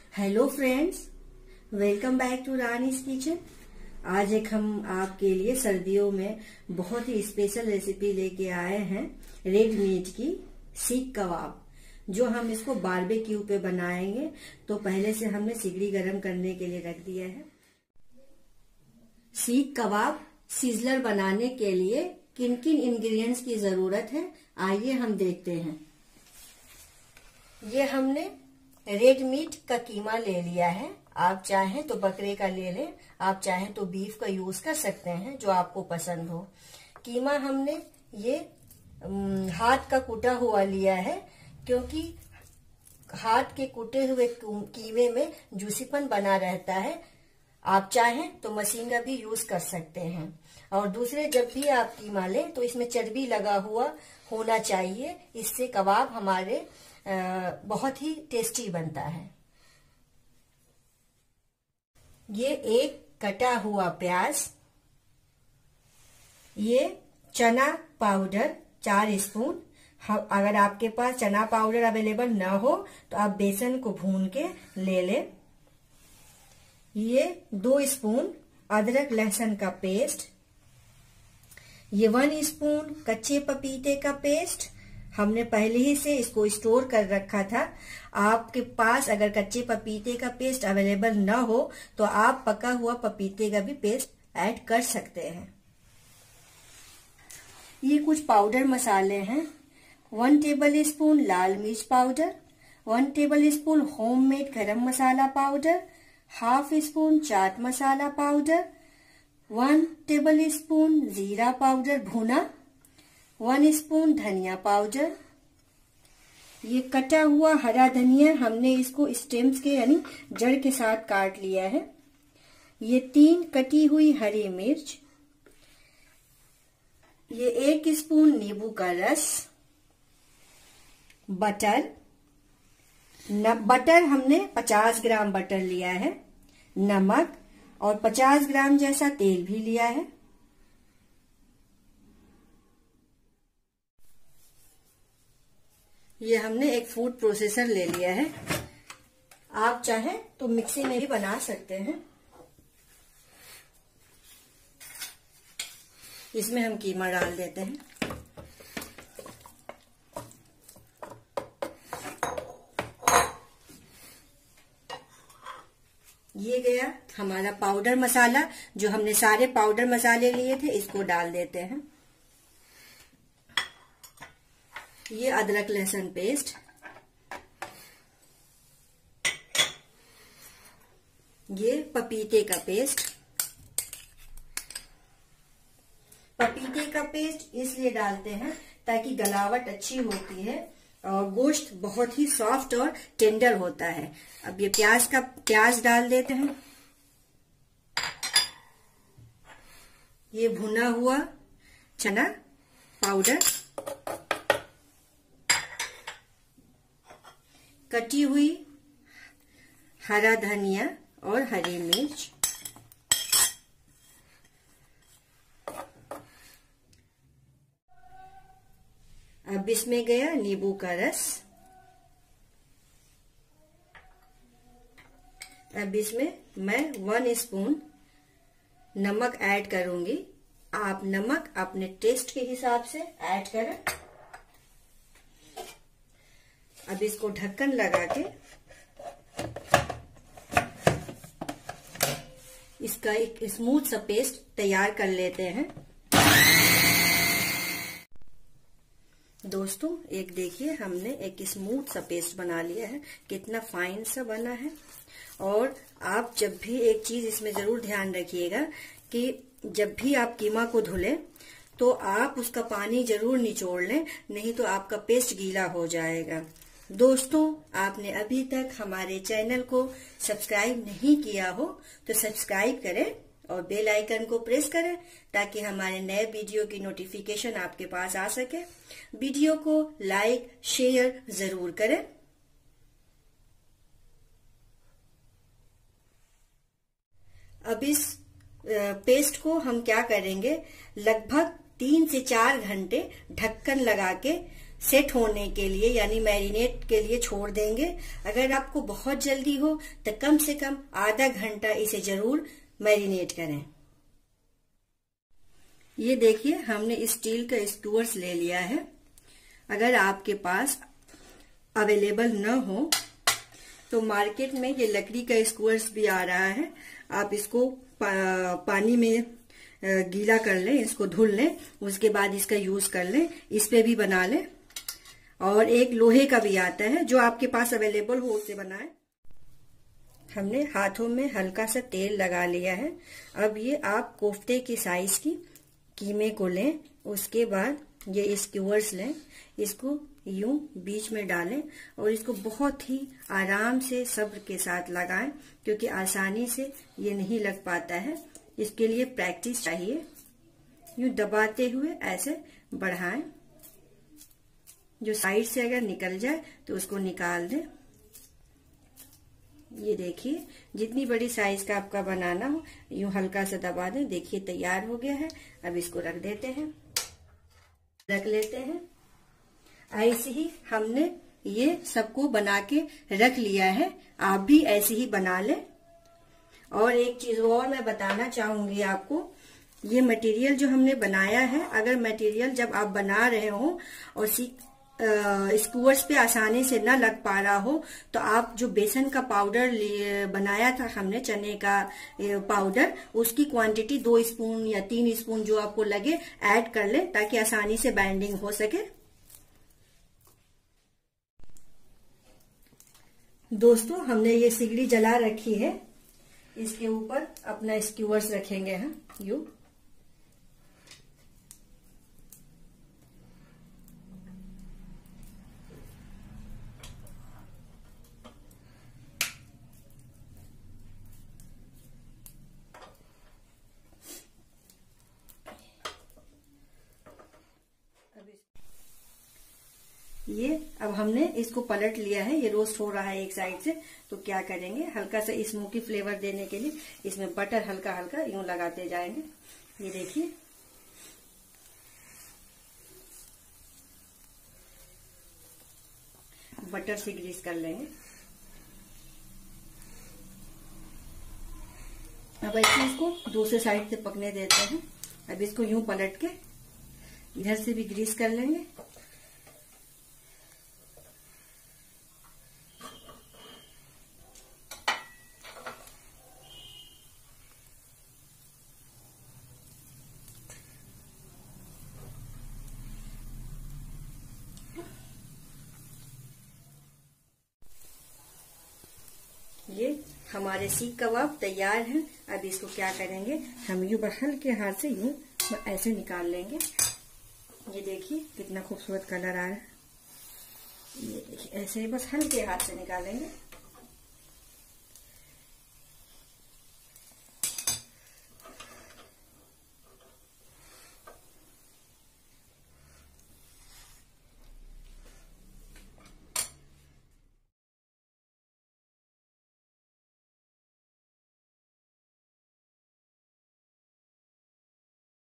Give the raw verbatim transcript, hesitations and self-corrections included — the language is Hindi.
Hello friends, welcome back to Rani's kitchen. आज एक हम आपके लिए सर्दियों में बहुत ही स्पेशल रेसिपी लेके आए हैं, रेड मीट की सीख कबाब, जो हम इसको बारबेक्यू पे बनाएंगे। तो पहले से हमने सिगड़ी गरम करने के लिए रख दिया है। सीख कबाब सिजलर बनाने के लिए किन किन इंग्रेडिएंट्स की जरूरत है, आइए हम देखते हैं। ये हमने रेड मीट का कीमा ले लिया है। आप चाहें तो बकरे का ले लें, आप चाहें तो बीफ का यूज कर सकते हैं, जो आपको पसंद हो। कीमा हमने ये हाथ का कुटा हुआ लिया है, क्योंकि हाथ के कुटे हुए कीमे में जूसीपन बना रहता है। आप चाहें तो मशीन का भी यूज कर सकते हैं। और दूसरे, जब भी आप कीमा लें तो इसमें चर्बी लगा हुआ होना चाहिए, इससे कबाब हमारे आ, बहुत ही टेस्टी बनता है। ये एक कटा हुआ प्याज, ये चना पाउडर चार स्पून। अगर आपके पास चना पाउडर अवेलेबल ना हो तो आप बेसन को भून के ले लें। ये दो स्पून अदरक लहसुन का पेस्ट, ये वन स्पून कच्चे पपीते का पेस्ट। हमने पहले ही से इसको स्टोर कर रखा था। आपके पास अगर कच्चे पपीते का पेस्ट अवेलेबल ना हो तो आप पका हुआ पपीते का भी पेस्ट ऐड कर सकते हैं। ये कुछ पाउडर मसाले हैं। वन टेबल स्पून लाल मिर्च powder, one tablespoon homemade garam masala powder, half spoon chaat masala powder, one tablespoon जीरा पाउडर भुना, वन स्पून धनिया पाउडर। ये कटा हुआ हरा धनिया हमने इसको स्टेम्स के यानी जड़ के साथ काट लिया है। ये तीन कटी हुई हरी मिर्च, ये एक स्पून नींबू का रस, बटर न, बटर हमने पचास ग्राम बटर लिया है, नमक और पचास ग्राम जैसा तेल भी लिया है। ये हमने एक फूड प्रोसेसर ले लिया है। आप चाहें तो मिक्सी में भी बना सकते हैं। इसमें हम कीमा डाल देते हैं। ये गया हमारा पाउडर मसाला, जो हमने सारे पाउडर मसाले लिए थे, इसको डाल देते हैं। ये अदरक लहसुन पेस्ट, ये पपीते का पेस्ट। पपीते का पेस्ट इसलिए डालते हैं ताकि गलावट अच्छी होती है और गोश्त बहुत ही सॉफ्ट और टेंडर होता है। अब ये प्याज का प्याज डाल देते हैं। ये भुना हुआ चना पाउडर, कटी हुई हरा धनिया और हरी मिर्च, अब इसमें गया नींबू का रस। अब इसमें मैं वन स्पून नमक ऐड करूंगी। आप नमक अपने टेस्ट के हिसाब से ऐड करें। अब इसको ढक्कन लगा के इसका एक स्मूथ सा पेस्ट तैयार कर लेते हैं। दोस्तों, एक देखिए, हमने एक स्मूथ सा पेस्ट बना लिया है। कितना फाइन सा बना है। और आप जब भी एक चीज इसमें जरूर ध्यान रखिएगा कि जब भी आप कीमा को धुलें तो आप उसका पानी जरूर निचोड़ लें, नहीं तो आपका पेस्ट गीला हो जाएगा। दोस्तों, आपने अभी तक हमारे चैनल को सब्सक्राइब नहीं किया हो तो सब्सक्राइब करें और बेल आइकन को प्रेस करें, ताकि हमारे नए वीडियो की नोटिफिकेशन आपके पास आ सके। वीडियो को लाइक शेयर जरूर करें। अब इस पेस्ट को हम क्या करेंगे, लगभग तीन से चार घंटे ढक्कन लगा के सेट होने के लिए यानी मैरिनेट के लिए छोड़ देंगे। अगर आपको बहुत जल्दी हो तो कम से कम आधा घंटा इसे जरूर मैरिनेट करें। ये देखिए हमने स्टील का स्क्यूअर्स ले लिया है। अगर आपके पास अवेलेबल न हो तो मार्केट में ये लकड़ी का स्क्यूअर्स भी आ रहा है। आप इसको पा, पानी में गीला कर लें, इसको धुल लें, उसके बाद इसका यूज कर लें, इस पे भी बना लें। और एक लोहे का भी आता है, जो आपके पास अवेलेबल हो उससे बनाएं। हमने हाथों में हल्का सा तेल लगा लिया है। अब ये आप कोफ्ते की साइज की कीमे को लें, उसके बाद ये स्क्यूअर्स लें, इसको यूं बीच में डालें और इसको बहुत ही आराम से सब्र के साथ लगाएं, क्योंकि आसानी से ये नहीं लग पाता है। इसके लिए प्रैक्टिस चाहिए। यूं दबाते हुए ऐसे बढ़ाएं, जो साइड से अगर निकल जाए तो उसको निकाल दें। ये देखिए जितनी बड़ी साइज का आपका बनाना हो यूं हल्का सा दबा दें। देखिए तैयार हो गया है। अब इसको रख देते हैं, रख लेते हैं। ऐसे ही हमने ये सबको बना के रख लिया है। आप भी ऐसे ही बना लें। और एक चीज और मैं बताना चाहूंगी आपको, ये मटेरियल जो हमने बनाया है, अगर मटेरियल जब आप बना रहे हो और स्क्यूअर्स पे आसानी से न लग पा रहा हो तो आप जो बेसन का पाउडर बनाया था हमने, चने का पाउडर, उसकी क्वांटिटी दो स्पून या तीन स्पून जो आपको लगे ऐड कर ले, ताकि आसानी से बाइंडिंग हो सके। दोस्तों हमने ये सिगड़ी जला रखी है, इसके ऊपर अपना स्क्यूअर्स रखेंगे हम यू। ये अब हमने इसको पलट लिया है, ये रोस्ट हो रहा है एक साइड से। तो क्या करेंगे, हल्का सा स्मोकी फ्लेवर देने के लिए इसमें बटर हल्का हल्का यूं लगाते जाएंगे। ये देखिए बटर से ग्रीस कर लेंगे। अब ऐसे इसको दूसरे साइड से पकने देते हैं। अब इसको यूं पलट के इधर से भी ग्रीस कर लेंगे। ये हमारे सीख कबाब तैयार हैं। अब इसको क्या करेंगे, हम यूं हल्के हाथ से यूं ऐसे निकाल लेंगे। ये देखिए कितना खूबसूरत कलर आ रहा है। ये देखिए ऐसे ही बस हल्के हाथ से निकालेंगे।